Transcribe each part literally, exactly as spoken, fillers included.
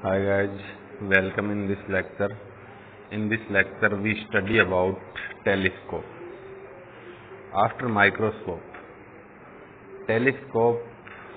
Hi guys, welcome in this lecture. In this lecture we study about telescope. After microscope, telescope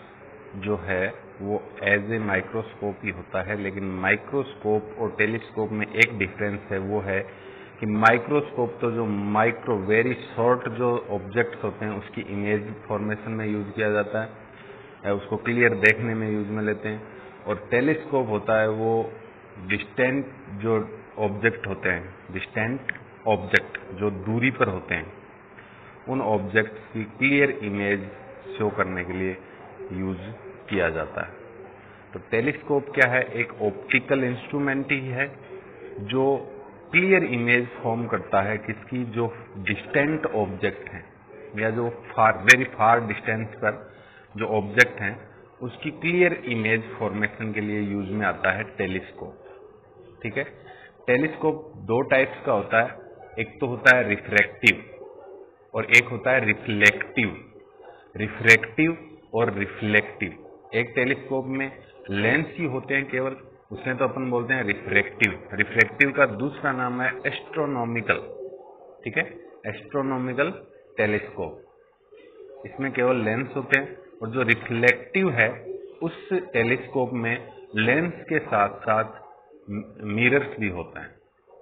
जो है वो as a microscope ही होता है, लेकिन microscope और टेलीस्कोप में एक डिफरेंस है, वो है कि माइक्रोस्कोप तो जो माइक्रो वेरी शॉर्ट जो ऑब्जेक्ट्स होते हैं उसकी इमेज फॉर्मेशन में यूज किया जाता है, उसको क्लियर देखने में यूज में लेते हैं। और टेलीस्कोप होता है वो डिस्टेंट जो ऑब्जेक्ट होते हैं, डिस्टेंट ऑब्जेक्ट जो दूरी पर होते हैं, उन ऑब्जेक्ट की क्लियर इमेज शो करने के लिए यूज किया जाता है। तो टेलीस्कोप क्या है? एक ऑप्टिकल इंस्ट्रूमेंट ही है जो क्लियर इमेज फॉर्म करता है किसकी, जो डिस्टेंट ऑब्जेक्ट हैं या जो फार वेरी फार डिस्टेंस पर जो ऑब्जेक्ट हैं उसकी क्लियर इमेज फॉर्मेशन के लिए यूज में आता है टेलीस्कोप। ठीक है। टेलीस्कोप दो टाइप्स का होता है, एक तो होता है रिफ्रैक्टिव और एक होता है रिफ्लेक्टिव। रिफ्रैक्टिव और रिफ्लेक्टिव, एक टेलीस्कोप में लेंस ही होते हैं केवल, उसमें तो अपन बोलते हैं रिफ्रैक्टिव। रिफ्रैक्टिव का दूसरा नाम है एस्ट्रोनॉमिकल। ठीक है, एस्ट्रोनॉमिकल टेलीस्कोप, इसमें केवल लेंस होते हैं। और जो रिफ्लेक्टिव है उस टेलीस्कोप में लेंस के साथ साथ मिरर्स भी होते हैं।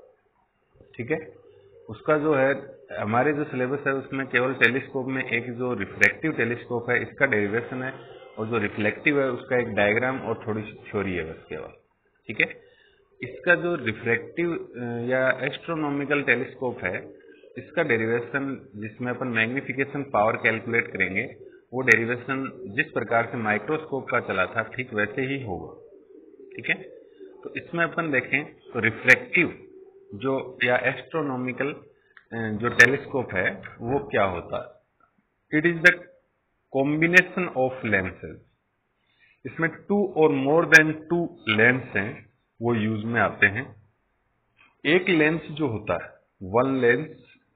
ठीक है, उसका जो है हमारे जो सिलेबस है उसमें केवल टेलीस्कोप में एक जो रिफ्रैक्टिव टेलीस्कोप है इसका डेरिवेशन है, और जो रिफ्लेक्टिव है उसका एक डायग्राम और थोड़ी सी थ्योरी है बस केवल। ठीक है, इसका जो रिफ्रैक्टिव या एस्ट्रोनॉमिकल टेलीस्कोप है इसका डेरिवेशन जिसमें अपन मैग्निफिकेशन पावर कैलकुलेट करेंगे, वो डेरिवेशन जिस प्रकार से माइक्रोस्कोप का चला था ठीक वैसे ही होगा। ठीक है, तो इसमें अपन देखें तो रिफ्रैक्टिव जो या एस्ट्रोनॉमिकल जो टेलीस्कोप है वो क्या होता है? It is the combination of lenses. इसमें टू और मोर देन टू लेंस हैं वो यूज में आते हैं। एक लेंस जो होता है, वन लेंस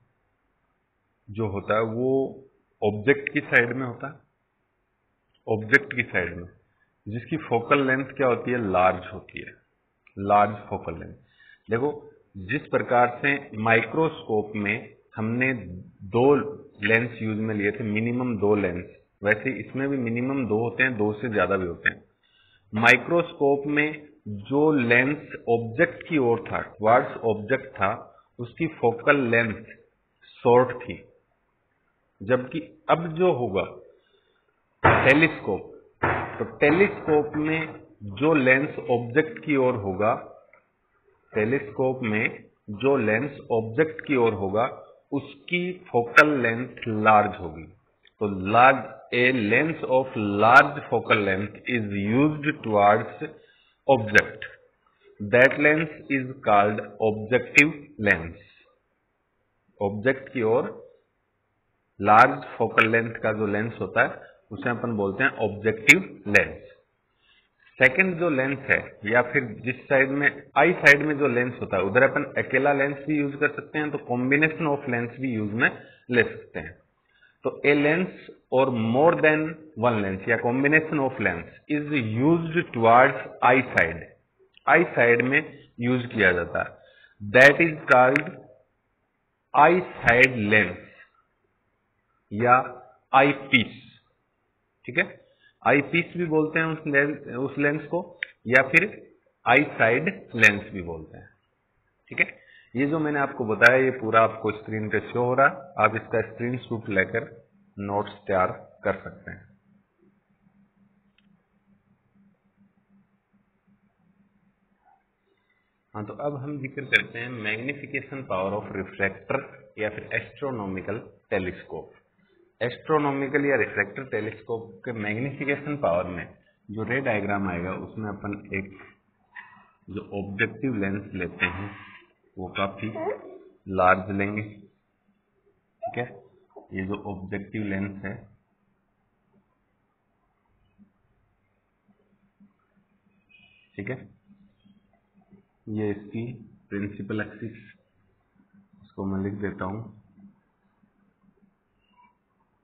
जो होता है वो ऑब्जेक्ट की साइड में होता है, ऑब्जेक्ट की साइड में, जिसकी फोकल लेंथ क्या होती है? लार्ज होती है, लार्ज फोकल लेंथ। देखो जिस प्रकार से माइक्रोस्कोप में हमने दो लेंस यूज में लिए थे, मिनिमम दो लेंस, वैसे इसमें भी मिनिमम दो होते हैं, दो से ज्यादा भी होते हैं। माइक्रोस्कोप में जो लेंस ऑब्जेक्ट की ओर था, टुवर्ड्स ऑब्जेक्ट था, उसकी फोकल लेंथ शॉर्ट थी, जबकि अब जो होगा टेलीस्कोप, तो टेलीस्कोप में जो लेंस ऑब्जेक्ट की ओर होगा, टेलीस्कोप में जो लेंस ऑब्जेक्ट की ओर होगा उसकी फोकल लेंथ लार्ज होगी। तो large a lens of large focal length is used towards object, that lens is called objective lens. Object की ओर लार्ज फोकल लेंथ का जो लेंस होता है उसे अपन बोलते हैं ऑब्जेक्टिव लेंस। सेकंड जो लेंस है, या फिर जिस साइड में आई साइड में जो लेंस होता है उधर अपन अकेला लेंस भी यूज कर सकते हैं, तो कॉम्बिनेशन ऑफ लेंस भी यूज में ले सकते हैं। तो ए लेंस और मोर देन वन लेंस या combination of lens is used towards eye side, eye side में यूज किया जाता है, that is called eye side lens या आई पीस। ठीक है, आई पीस भी बोलते हैं उस लेंस, उस लेंस को, या फिर आई साइड लेंस भी बोलते हैं। ठीक है, ये जो मैंने आपको बताया ये पूरा आपको स्क्रीन पे शो हो रहा है, आप इसका स्क्रीनशॉट लेकर नोट्स तैयार कर सकते हैं। हाँ, तो अब हम जिक्र करते हैं मैग्निफिकेशन पावर ऑफ रिफ्रैक्टर या फिर एस्ट्रोनॉमिकल टेलीस्कोप। एस्ट्रोनॉमिकल या रिफ्रैक्टर टेलीस्कोप के मैग्निफिकेशन पावर में जो रे डायग्राम आएगा उसमें अपन एक जो ऑब्जेक्टिव लेंस लेते हैं वो काफी लार्ज लेंगे। ठीक है, ये जो ऑब्जेक्टिव लेंस है, ठीक है, ये इसकी प्रिंसिपल एक्सिस, इसको मैं लिख देता हूं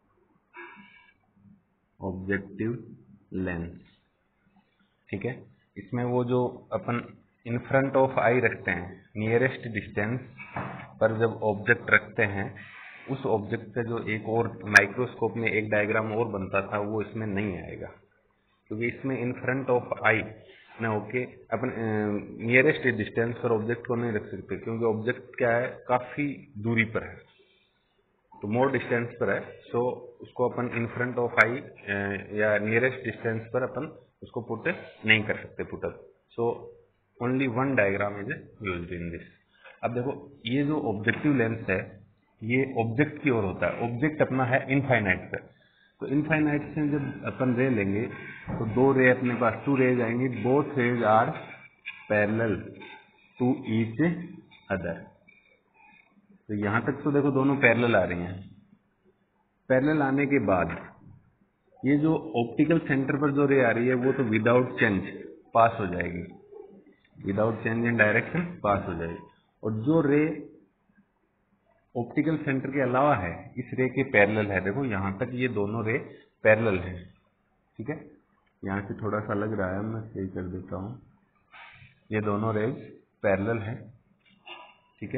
ऑब्जेक्टिव लेंस। ठीक है, इसमें वो जो अपन इन फ्रंट ऑफ आई रखते हैं, नियरेस्ट डिस्टेंस पर जब ऑब्जेक्ट रखते हैं, उस ऑब्जेक्ट का जो एक और माइक्रोस्कोप में एक डायग्राम और बनता था, वो इसमें नहीं आएगा, क्योंकि इसमें इन फ्रंट ऑफ आई ना होके अपन नियरेस्ट डिस्टेंस पर ऑब्जेक्ट को नहीं रख सकते, क्योंकि ऑब्जेक्ट क्या है, काफी दूरी पर है, तो मोर डिस्टेंस पर है। सो so, उसको अपन इन फ्रंट ऑफ आई या नियरेस्ट डिस्टेंस पर अपन उसको पुट नहीं कर सकते, put up. So only one diagram is used in this. अब देखो, ये जो ऑब्जेक्टिव लेंस है, ये ऑब्जेक्ट की ओर होता है, ऑब्जेक्ट अपना है इनफाइनाइट पर, तो इनफाइनाइट से जब अपन रे लेंगे तो दो रे अपने पास, टू रेज आएंगी, both rays are parallel to each other. तो यहां तक तो देखो दोनों पैरेलल आ रही हैं। पैरेलल आने के बाद ये जो ऑप्टिकल सेंटर पर जो रे आ रही है, वो तो विदाउट चेंज पास हो जाएगी, without change in direction pass हो जाएगी। और जो रे ऑप्टिकल सेंटर के अलावा है, इस रे के पैरेलल है, देखो यहां तक ये दोनों रे पैरेलल हैं, ठीक है। यहां से थोड़ा सा लग रहा है, मैं सही कर देता हूं, ये दोनों रेज पैरेलल हैं, ठीक है।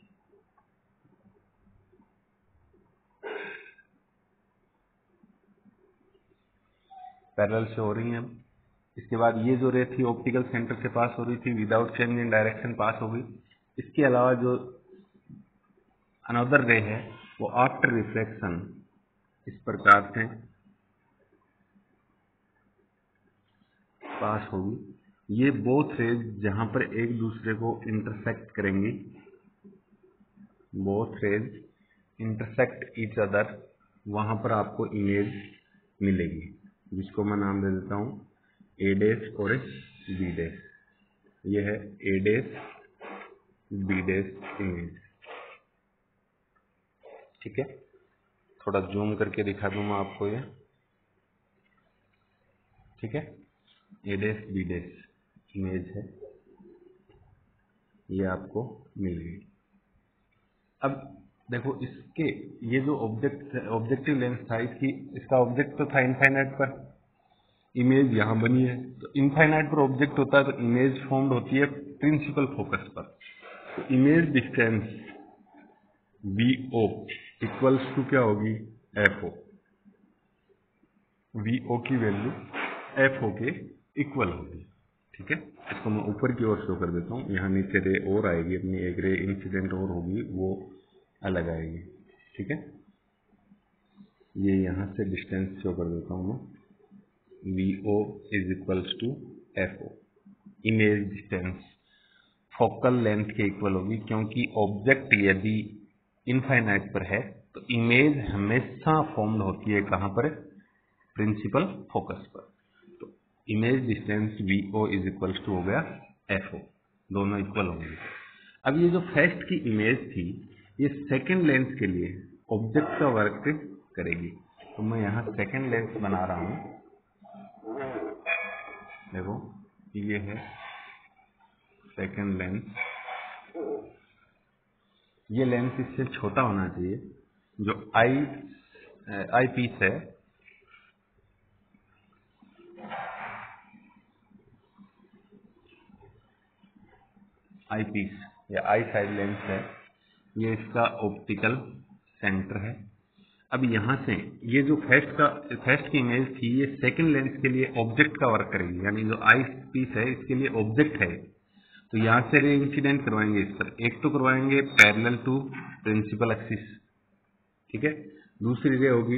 पैरेलल से हो रही हैं। अब इसके बाद ये जो रे थी ऑप्टिकल सेंटर से पास हो रही थी, without change in direction pass हो गई। इसके अलावा जो अनदर रे है, वो आफ्टर रिफ्लेक्शन इस प्रकार से पास होगी। ये बोथ रेज जहां पर एक दूसरे को इंटरसेक्ट करेंगी, both rays intersect each other, वहां पर आपको इमेज मिलेगी, जिसको मैं नाम दे देता हूं ए डैश और बी डैश। ये है A dash B dash image, ठीक है। थोड़ा जूम करके दिखा दूं मैं आपको ये, ठीक है। A dash B dash image है, ये आपको मिल गई। अब देखो, इसके ये जो ऑब्जेक्ट ऑब्जेक्टिव लेंस था, इसकी इसका ऑब्जेक्ट तो था इनफाइनाइट पर, इमेज यहां बनी है। तो इनफाइनाइट पर ऑब्जेक्ट होता है तो इमेज फॉर्म्ड होती है प्रिंसिपल फोकस पर। तो image distance V O equals to क्या होगी, एफ ओ। वी ओ की वैल्यू एफ ओ के इक्वल होगी, ठीक है। इसको मैं ऊपर की ओर शो कर देता हूँ, यहाँ नीचे रे और आएगी अपनी, एक रे इंसिडेंट और होगी, वो अलग आएगी, ठीक है। ये यहाँ से डिस्टेंस शो कर देता हूँ मैं, V O is equals to F O. Image distance focal length के इक्वल होगी, क्योंकि ऑब्जेक्ट यदि इनफाइनाइट पर है तो इमेज हमेशा फॉर्म्ड होती है कहाँ पर, प्रिंसिपल फोकस पर। तो image distance V O is equals to हो गया एफ ओ, दोनों इक्वल होंगे। अब ये जो फर्स्ट की इमेज थी, ये सेकंड लेंस के लिए ऑब्जेक्ट का वर्क करेगी। तो मैं यहाँ सेकंड लेंस बना रहा हूँ, देखो ये है सेकंड लेंस। ये लेंस इससे छोटा होना चाहिए, जो आई आई पीस है, आई पीस या आई साइड लेंस है, ये इसका ऑप्टिकल सेंटर है। अब यहाँ से ये जो फर्स्ट का फर्स्ट की इमेज थी, ये सेकंड लेंस के लिए ऑब्जेक्ट का वर्क करेगी, यानी जो आई पीस है इसके लिए ऑब्जेक्ट है। तो यहाँ से रे इंसिडेंट करवाएंगे इस पर, एक तो करवाएंगे पैरेलल टू प्रिंसिपल एक्सिस, ठीक है। दूसरी रे होगी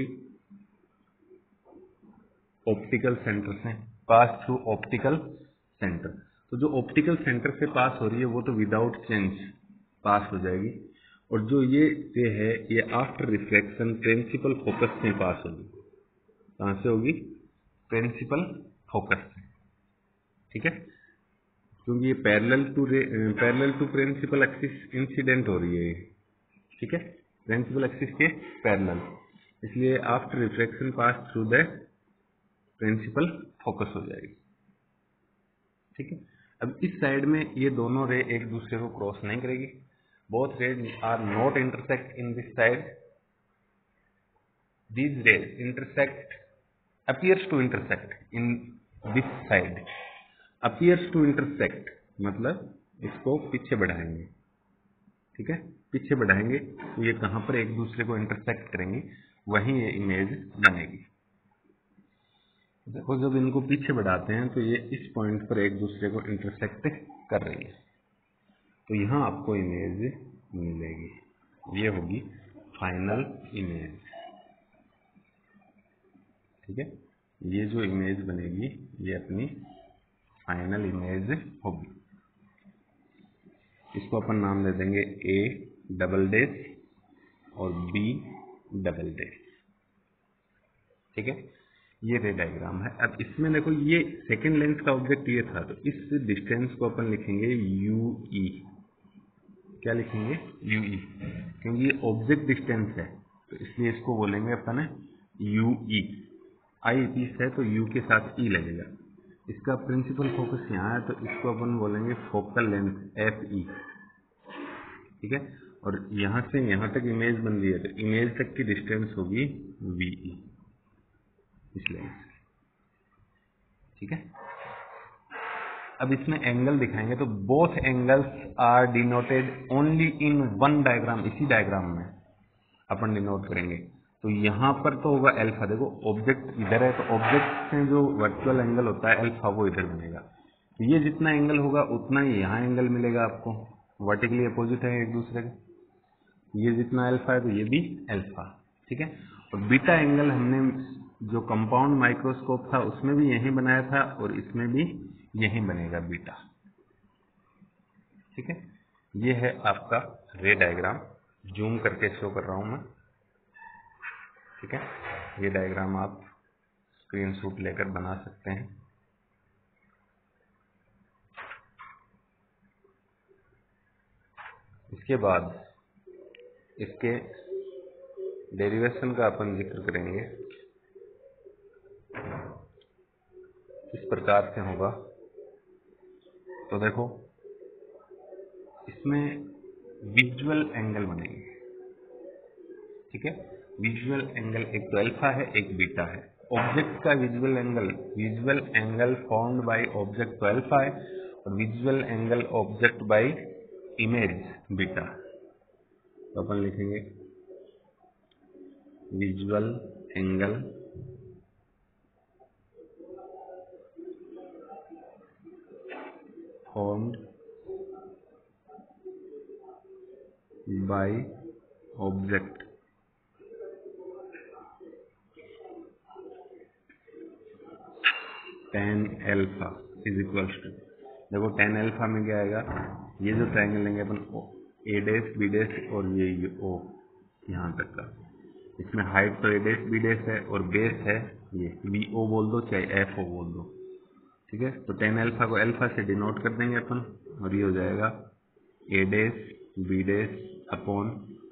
ऑप्टिकल सेंटर से पास थ्रू ऑप्टिकल सेंटर। तो जो ऑप्टिकल सेंटर से पास हो रही है वो तो विदाउट चेंज पास हो जाएगी, और जो ये रे है ये आफ्टर रिफ्लेक्शन प्रिंसिपल फोकस से पास होगी। कहां से होगी, प्रिंसिपल फोकस से, ठीक है। क्योंकि ये parallel to parallel to principal axis incident हो रही है, ठीक है, प्रिंसिपल एक्सिस के पैरेलल, इसलिए after reflection pass through the principal focus हो जाएगी, ठीक है। अब इस साइड में ये दोनों रे एक दूसरे को क्रॉस नहीं करेगी, both rays are not intersect in this side, these rays intersect appears to intersect in this side। Appears to intersect मतलब इसको पीछे बढ़ाएंगे, ठीक है, पीछे बढ़ाएंगे तो ये कहां पर एक दूसरे को इंटरसेक्ट करेंगे, वहीं ये इमेज बनेगी। देखो जब इनको पीछे बढ़ाते हैं तो ये इस पॉइंट पर एक दूसरे को इंटरसेक्ट कर रही है, तो यहां आपको इमेज मिलेगी, ये होगी फाइनल इमेज, ठीक है। ये जो इमेज बनेगी ये अपनी फाइनल इमेज होगी। इसको अपन नाम दे देंगे ए डबल डेश और बी डबल डेश, ठीक है। ये रे डायग्राम है। अब इसमें देखो ये सेकेंड लेंस का ऑब्जेक्ट ये था, तो इस डिस्टेंस को अपन लिखेंगे यू ई। क्या लिखेंगे? यू ई, क्योंकि ये ऑब्जेक्ट डिस्टेंस है तो इसलिए इसको बोलेंगे अपन यू ई। आई पीस है तो यू के साथ ई लगेगा। इसका प्रिंसिपल फोकस यहाँ है तो इसको अपन बोलेंगे फोकल लेंथ एफ ई, ठीक है। और यहाँ से यहाँ तक इमेज बन रही है तो इमेज तक की डिस्टेंस होगी वी ई, इस लेंस, ठीक है। अब इसमें एंगल दिखाएंगे तो both angles are denoted only in one diagram. इसी डायग्राम में अपन डिनोट करेंगे तो यहाँ पर तो होगा अल्फा। देखो ऑब्जेक्ट इधर है तो ऑब्जेक्ट से जो वर्चुअल एंगल होता है अल्फा वो इधर बनेगा, तो ये जितना एंगल होगा उतना ही यहाँ एंगल मिलेगा आपको, वर्टिकली अपोजिट है एक दूसरे के। ये जितना अल्फा है तो ये भी अल्फा, ठीक है। और बीटा एंगल हमने जो कंपाउंड माइक्रोस्कोप था उसमें भी यही बनाया था और इसमें भी यही बनेगा बीटा, ठीक है। ये है आपका रे डायग्राम, जूम करके शो कर रहा हूं मैं, ठीक है। ये डायग्राम आप स्क्रीनशॉट लेकर बना सकते हैं। इसके बाद इसके डेरिवेशन का अपन जिक्र करेंगे। इस प्रकार से होगा, तो देखो इसमें विजुअल एंगल बनेंगे, ठीक है। विजुअल एंगल एक तो अल्फा है एक बीटा है। ऑब्जेक्ट का visual angle, visual angle formed by object तो अल्फा है और visual angle object by image beta. तो अपन लिखेंगे visual angle formed by object tan alpha is equal to, देखो टेन एल्फा में क्या आएगा, ये जो ट्रायंगल लेंगे अपन ए डेश बी डेश और ये ओ यहाँ तक का, इसमें हाइट तो ए डेश बी डेश है और बेस है ये वी ओ बोल दो चाहे एफ ओ बोल दो, ठीक है। तो टेन एल्फा को एल्फा से डिनोट कर देंगे अपन और ये हो जाएगा A dash B dash upon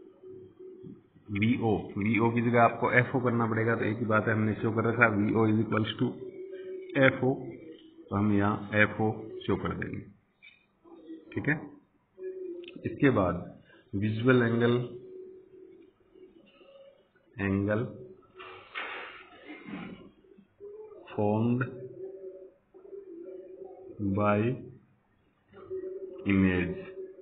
V O. V O की जगह आपको एफ ओ करना पड़ेगा, तो एक ही बात है, हमने शो कर रखा V O is equals to F O, तो हम यहाँ एफ ओ शो कर देंगे, ठीक है। इसके बाद visual angle angle formed by image,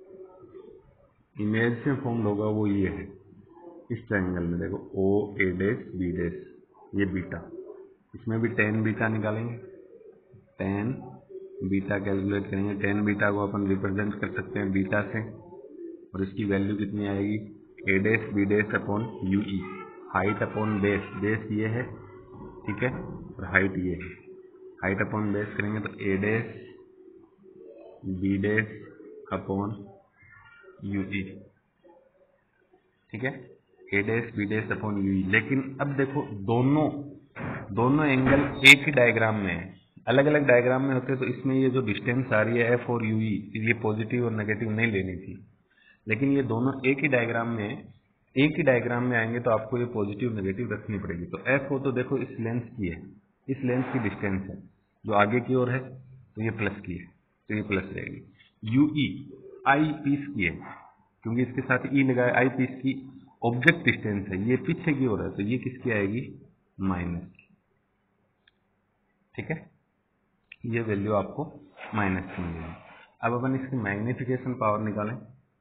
image से फॉर्म्ड होगा वो ये है इस ट्रायंगल में, देखो O A dash B dash ये बीटा, इसमें भी टेन बीटा निकालेंगे, टेन बीटा कैलकुलेट करेंगे। टेन बीटा को अपन रिप्रेजेंट कर सकते हैं बीटा से और इसकी वैल्यू कितनी आएगी, A dash B dash upon U E, height upon base, base ये है, ठीक है, और हाइट ये है। हाइट अपॉन बेस करेंगे तो A dash B dash upon U E, ठीक है, A dash B dash upon U E. लेकिन अब देखो दोनों दोनों एंगल एक ही डायग्राम में है, अलग अलग डायग्राम में होते तो इसमें ये जो डिस्टेंस आ रही है एफ और यू ई, ये पॉजिटिव और नेगेटिव नहीं लेनी थी, लेकिन ये दोनों एक ही डायग्राम में एक ही डायग्राम में आएंगे तो आपको ये पॉजिटिव नेगेटिव रखनी पड़ेगी। तो एफ हो तो देखो इस लेंस की है, इस लेंस की डिस्टेंस है जो आगे की ओर है तो ये प्लस की है तो ये प्लस रहेगी। यू ई आई पीस की है क्योंकि इसके साथ ई लगा है, आई पीस की ऑब्जेक्ट डिस्टेंस है, ये पीछे की ओर है तो ये किसकी आएगी, माइनस, ठीक है। ये वैल्यू आपको माइनस की मिलेगी। अब अपन इसकी मैग्निफिकेशन पावर निकालें।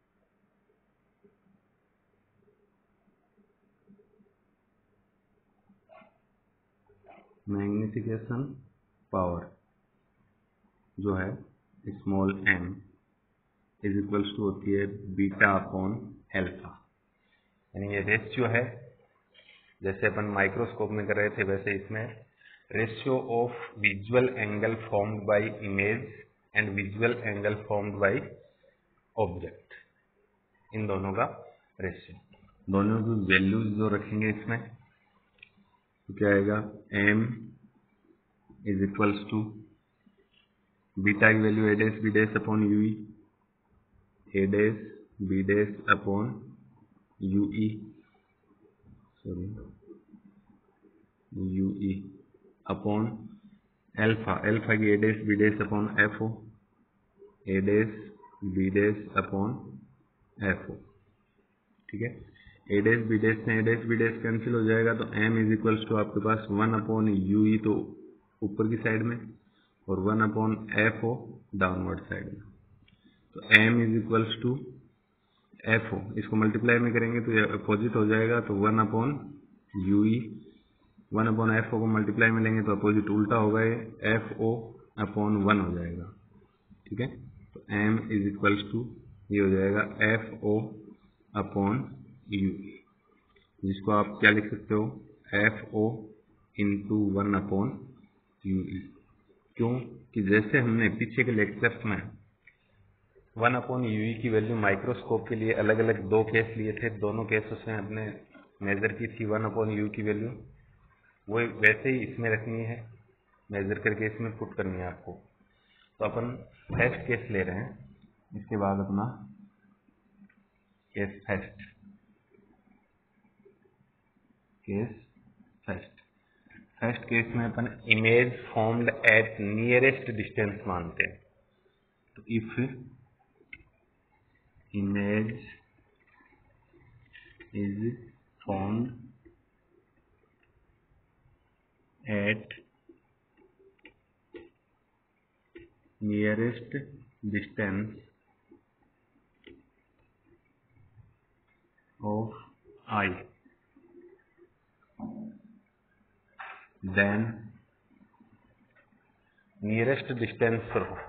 मैग्निफिकेशन पावर जो है small M is equals to होती है बीटा अपॉन एल्फा, यानी ये रेशियो है, जैसे अपन माइक्रोस्कोप में कर रहे थे वैसे इसमें ratio of visual angle formed by image and visual angle formed by object, इन दोनों का रेशियो। दोनों की वैल्यूज जो रखेंगे इसमें तो क्या आएगा, m is equals to beta की value A dash B dash upon U E, A dash B dash upon U E, sorry U E upon alpha, alpha की A dash B dash upon F O, A dash B dash upon F O, ठीक है। A dash B dash से A dash B dash cancel हो जाएगा तो m is equals to आपके पास one upon U E तो ऊपर की साइड में और one upon F O downward side में, तो m is equals to F O, इसको मल्टीप्लाई में करेंगे तो ये अपोजिट हो जाएगा, तो one upon U E, one upon F O को मल्टीप्लाई में लेंगे तो अपोजिट उल्टा होगा, ये एफ ओ अपॉन वन हो जाएगा, ठीक है। तो m इज इक्वल्स टू ये हो जाएगा F O upon U E, जिसको आप क्या लिख सकते हो, F O into one upon U E. क्यों कि जैसे हमने पीछे के लेक्चर्स में वन अपॉन यू ई की वैल्यू माइक्रोस्कोप के लिए अलग अलग दो केस लिए थे, दोनों केसेस में हमने मेजर की थी वन अपॉन यू की वैल्यू, वो वैसे ही इसमें रखनी है, मेजर करके इसमें पुट करनी है आपको। तो अपन फर्स्ट केस ले रहे हैं, इसके बाद अपना case first, case first first case में अपन image formed at nearest distance मानते हैं। तो if image is formed at nearest distance of I, then nearest distance पर हो,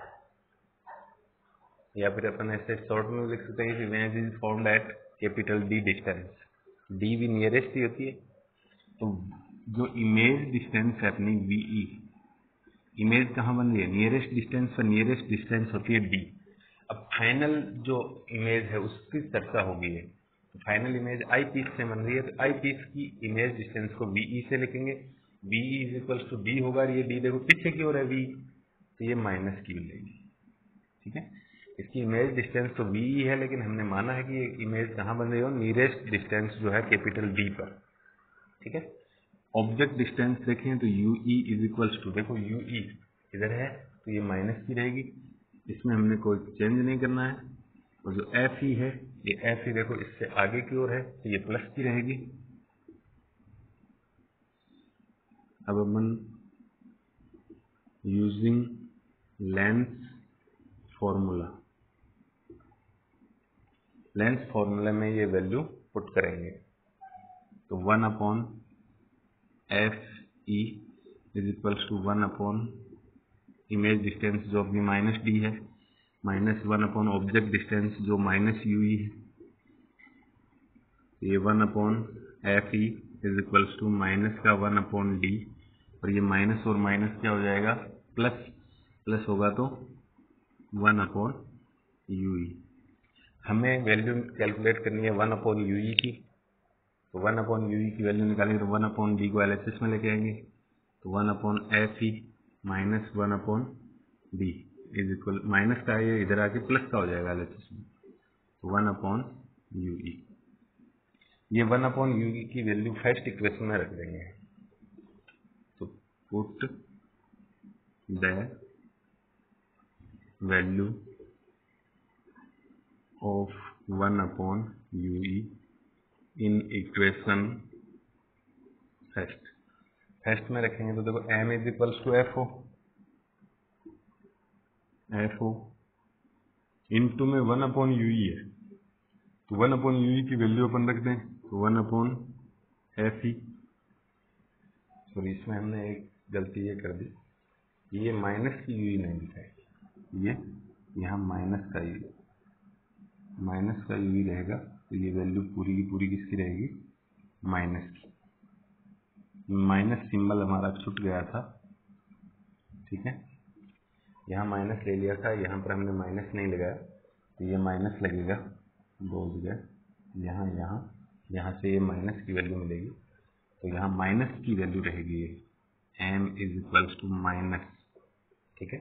या फिर अपन ऐसे शॉर्ट में लिख सकते हैं कि image is formed at capital D distance, D भी नियरेस्ट ही होती है। तो जो इमेज डिस्टेंस है अपनी वीई, इमेज कहाँ बन रही है, नियरेस्ट डिस्टेंस पर, नियरेस्ट डिस्टेंस होती है डी। अब फाइनल जो इमेज है उसकी चर्चा होगी है, तो फाइनल इमेज आई पीस से बन रही है, तो आई पीस की इमेज डिस्टेंस को वीई से लिखेंगे, VE is equals to D होगा, ये डी देखो पीछे की ओर है वी, तो ये माइनस की मिलेगी, ठीक है। इसकी इमेज डिस्टेंस तो वीई है, लेकिन हमने माना है कि ये इमेज कहाँ बन रही हो, नियरेस्ट डिस्टेंस जो है कैपिटल डी पर, ठीक है। ऑब्जेक्ट डिस्टेंस देखें तो U E is equals to, देखो यू ई इधर है तो ये माइनस की रहेगी, इसमें हमने कोई चेंज नहीं करना है, और जो एफ ई है ये एफ ई देखो इससे आगे की ओर है तो ये प्लस की रहेगी। अब अपन using lens formula, lens formula में ये वैल्यू पुट करेंगे, तो one upon F E is equals to one upon image distance जो अपनी माइनस डी है, minus one upon object distance जो माइनस यू ई है, ये one upon F E is equals to minus का one upon D, और ये minus और माइनस क्या हो जाएगा, प्लस, प्लस होगा तो वन अपॉन यू ई। हमें वैल्यू कैलकुलेट करनी है वन अपॉन यू ई की, तो वन अपॉन यू ई की वैल्यू निकालेंगे तो वन अपॉन डी को एल एच एस में लेके आएंगे, तो one upon F E minus one upon D is equal, minus का ये इधर आके प्लस का हो जाएगा एल एच एस में, तो वन अपॉन यू ई। ये वन अपॉन यू ई की वैल्यू फर्स्ट इक्वेशन में रख देंगे, तो put the value of one upon U E in equation first, first में रखेंगे तो देखो m is equals to F O, F O into में वन अपॉन यू ई है, तो वन अपॉन यू ई की वैल्यू अपन रख दें, तो one upon F E. Sorry, इसमें हमने एक गलती ये कर दी, ये माइनस की यू ई नहीं लिखा है, ये यहाँ माइनस का यू माइनस का यू ई रहेगा, तो ये वैल्यू पूरी की पूरी किसकी रहेगी, माइनस की। माइनस सिंबल हमारा छूट गया था, ठीक है, यहाँ माइनस ले लिया था, यहाँ पर हमने माइनस नहीं लगाया, तो ये माइनस लगेगा दो जगह, यहाँ यहाँ यहाँ से ये माइनस की वैल्यू मिलेगी, तो यहाँ माइनस की वैल्यू रहेगी, ये M is equals to minus, ठीक है,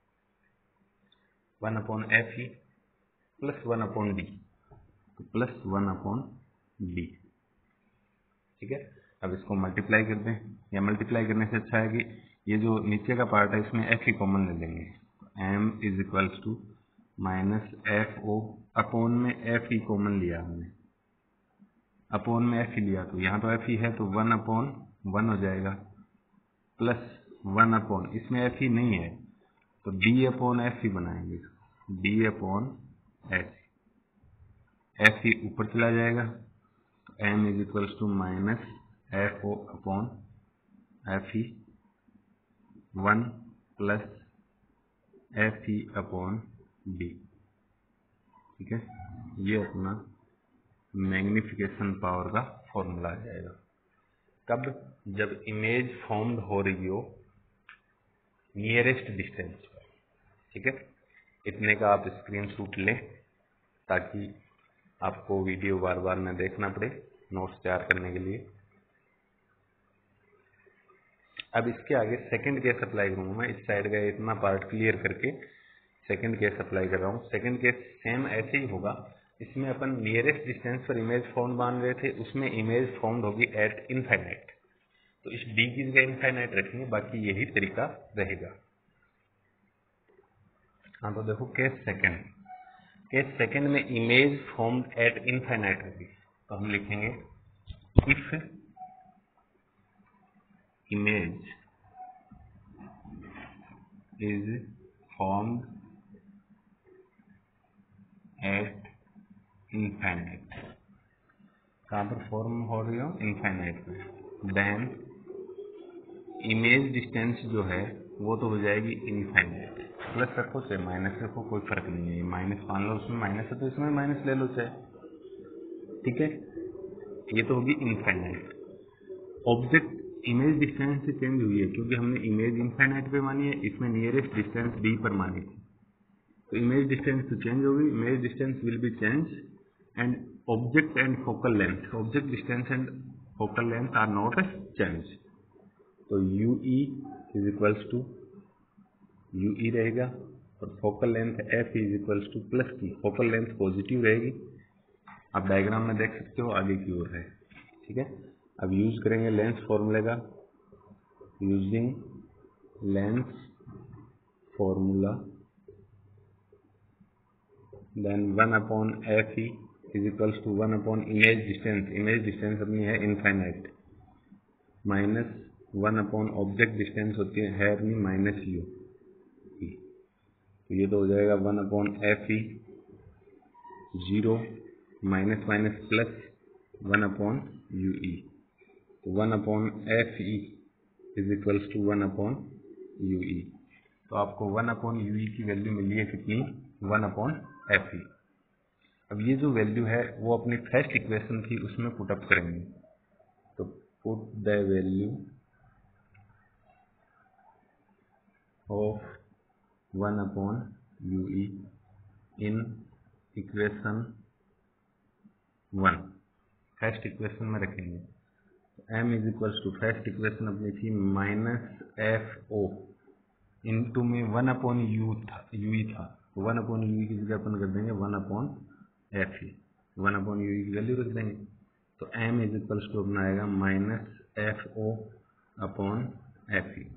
one upon F E plus one upon D, तो प्लस वन अपॉन डी, ठीक है। अब इसको मल्टीप्लाई कर दें, या मल्टीप्लाई करने से अच्छा है कि ये जो नीचे का पार्ट है इसमें एफ ई कॉमन ले लेंगे, M is equals to minus F O, upon में एफ ई कॉमन लिया हमने, अपॉन में एफ ई लिया, तो यहाँ तो एफ ई है तो वन अपॉन वन हो जाएगा, प्लस वन अपॉन, इसमें एफ ई नहीं है तो डी अपॉन एफ ई बनाएंगे, D upon F E, F E ऊपर चला जाएगा, तो M is equals to minus F O upon F E one plus F E upon D, ठीक है। ये अपना मैग्निफिकेशन पावर का फॉर्मूला आ जाएगा। कब? जब इमेज फॉर्म्ड हो रही हो नियरेस्ट डिस्टेंस पर, ठीक है। इतने का आप स्क्रीनशॉट लें ताकि आपको वीडियो बार बार न देखना पड़े नोट्स तैयार करने के लिए। अब इसके आगे सेकंड केस अप्लाई करूंगा मैं, इस साइड का इतना पार्ट क्लियर करके सेकंड केस अप्लाई कर रहा हूँ। सेकंड केस सेम ऐसे ही होगा, इसमें अपन नियरेस्ट डिस्टेंस पर इमेज फॉर्म मान रहे थे, उसमें इमेज फॉर्म्ड होगी एट इनफाइनाइट, तो इस डी की जगह इनफाइनाइट रखेंगे, बाकी यही तरीका रहेगा। हाँ, तो देखो केस सेकंड, केस सेकंड में इमेज फॉर्म्ड एट इनफाइनाइट होगी, तो हम लिखेंगे if image is formed at infinite, कहाँ पर फॉर्म हो रही हो, इनफाइनाइट में, देन इमेज डिस्टेंस जो है वो तो हो जाएगी इनफाइनाइट, प्लस रखो चाहे माइनस रखो कोई फर्क नहीं है, माइनस मान लो, उसमें माइनस है तो इसमें माइनस ले लो चाहे, ठीक है। ये तो होगी इनफाइनाइट। ऑब्जेक्ट इमेज डिस्टेंस से चेंज हुई है क्योंकि हमने इमेज इनफाइनाइट पे मानी है, इसमें नियरेस्ट डिस्टेंस डी पर मानी थी, तो इमेज डिस्टेंस तो चेंज होगी, image distance will be change and object and focal length, object distance and focal length are not change, तो U E is equals to U E रहेगा और focal length F is equals to plus T, focal length positive रहेगी, आप diagram में देख सकते हो आगे की ओर है, ठीक है। अब यूज करेंगे लेंस फॉर्मूले का, using lens formula, then one upon F E is equals to one upon image distance, image distance अपनी है infinite, minus one upon object distance होती है अपनी माइनस यू, तो ये तो हो जाएगा one upon F E, zero minus minus plus one upon U E, तो one upon F E is equals to one upon U E, तो आपको वन अपॉन यू ई की वैल्यू मिली है कितनी, वन अपॉन एफ ई। अब ये जो value है वो अपनी फर्स्ट इक्वेशन थी उसमें पुट अप करेंगे, तो put the value of one upon U E in equation one, first equation में रखेंगे, m is equals to first equation अपनी थी माइनस एफ ओ, इंटू में वन अपॉन यू था, यू ई था, तो वन अपॉन यू ई की जगह अपन कर देंगे one upon F E, one upon U E की वैल्यू रख देंगे, तो m इज इक्वल्स टू अपना आएगा minus F O upon F E,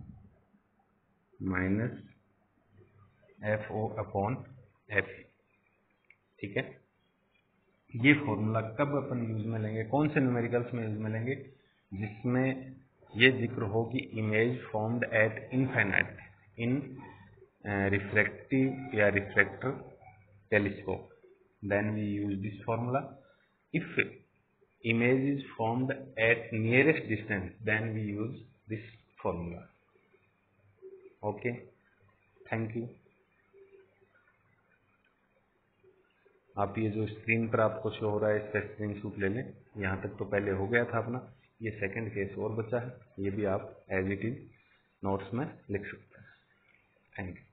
minus F O upon F E, ठीक है। ये फॉर्मूला कब अपन यूज में लेंगे, कौन से न्यूमेरिकल्स में यूज में लेंगे, जिसमें ये जिक्र हो कि image formed at infinite in refractive या refractor telescope, then we use this formula. If image is formed at nearest distance, then we use this formula. Okay, thank you. आप ये जो स्क्रीन पर आपको शो हो रहा है इसका स्क्रीनशॉट ले लें. यहाँ तक तो पहले हो गया था अपना, ये सेकंड केस और बचा है, ये भी आप एज इट इज नोट्स में लिख सकते हैं. Thank you.